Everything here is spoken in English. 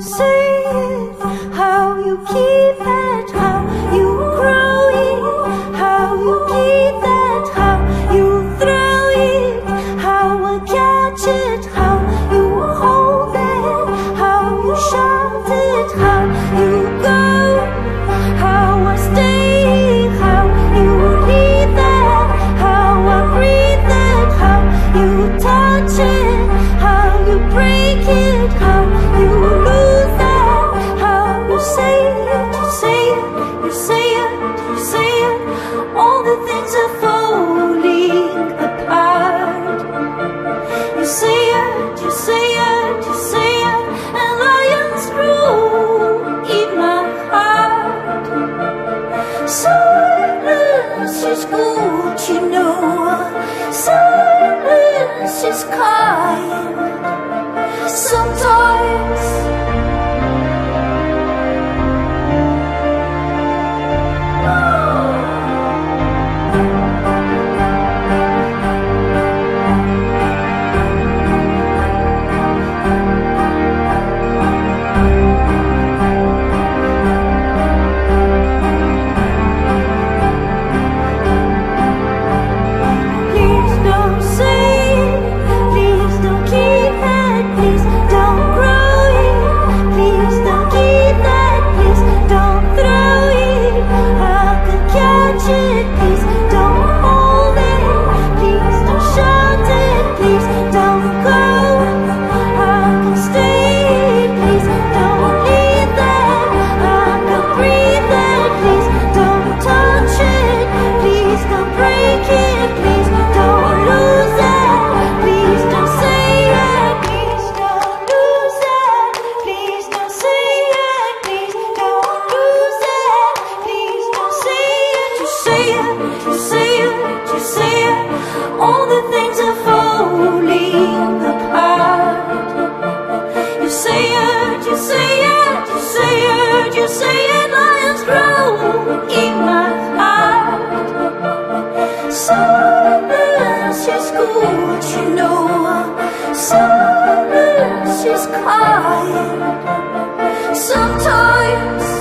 say it, how you keep it, how you grow it, how you keep that, how you throw it, how I catch it, how you hold it, how you shout it, how you go, how I stay, how you leave that, how I breathe it, how you touch it, how you break it, how you lose that, how you say it, you say it, you say it, you say it, all the things are falling apart. You say it, you say it, you say it, and lions roar in my heart. Silence is good, you know. Silence is kind. Sometimes please don't say it, please don't keep it, please don't grow it, please don't keep that, please don't throw it, I can catch it, please don't hold it, please don't shout it, please don't go, I can stay, please don't leave that, I can breathe it, please don't touch it, please don't break it, please don't lose it, please don't say it, please don't lose it, please don't say it, please don't lose it, please don't say it, you say it, you say it, you say it, all the things are falling apart. You say it, you say it, you say it, you say it, lions grow in my heart. Silence is good, you know. Silence is kind. Sometimes